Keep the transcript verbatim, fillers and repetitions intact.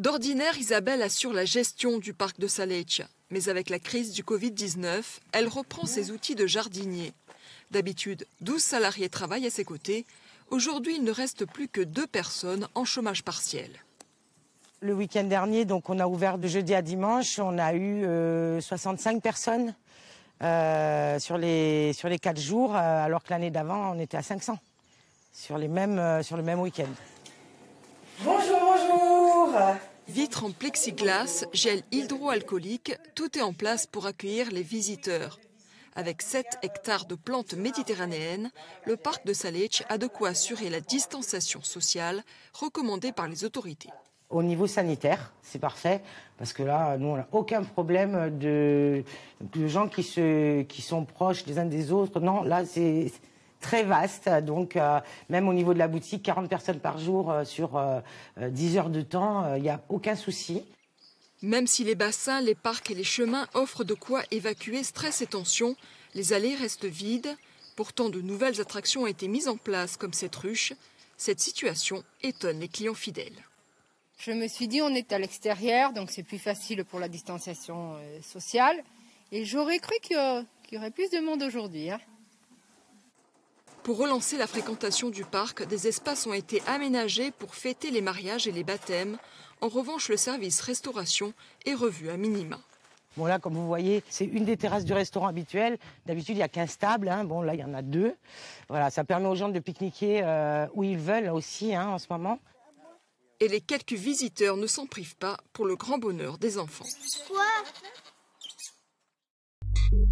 D'ordinaire, Isabelle assure la gestion du parc de Saletx. Mais avec la crise du Covid dix-neuf, elle reprend ses outils de jardinier. D'habitude, douze salariés travaillent à ses côtés. Aujourd'hui, il ne reste plus que deux personnes en chômage partiel. Le week-end dernier, donc, on a ouvert de jeudi à dimanche. On a eu euh, soixante-cinq personnes euh, sur les, sur les quatre jours, euh, alors que l'année d'avant, on était à cinq cents sur, les mêmes, euh, sur le même week-end. Bonjour, bonjour. Vitres en plexiglas, gel hydroalcoolique, tout est en place pour accueillir les visiteurs. Avec sept hectares de plantes méditerranéennes, le parc de Saletx a de quoi assurer la distanciation sociale recommandée par les autorités. Au niveau sanitaire, c'est parfait, parce que là, nous, on n'a aucun problème de, de gens qui, se, qui sont proches les uns des autres. Non, là, c'est très vaste. Donc, euh, même au niveau de la boutique, quarante personnes par jour euh, sur euh, dix heures de temps, il n'y a aucun souci. Même si les bassins, les parcs et les chemins offrent de quoi évacuer stress et tension, les allées restent vides. Pourtant, de nouvelles attractions ont été mises en place, comme cette ruche. Cette situation étonne les clients fidèles. Je me suis dit, on est à l'extérieur, donc c'est plus facile pour la distanciation euh, sociale. Et j'aurais cru qu'il y, y aurait plus de monde aujourd'hui. Hein. Pour relancer la fréquentation du parc, des espaces ont été aménagés pour fêter les mariages et les baptêmes. En revanche, le service restauration est revu à minima. Bon là, comme vous voyez, c'est une des terrasses du restaurant habituel. D'habitude, il n'y a quinze tables. Hein. Bon là, il y en a deux. Voilà, ça permet aux gens de pique-niquer euh, où ils veulent aussi hein, en ce moment. Et les quelques visiteurs ne s'en privent pas pour le grand bonheur des enfants. Quoi ?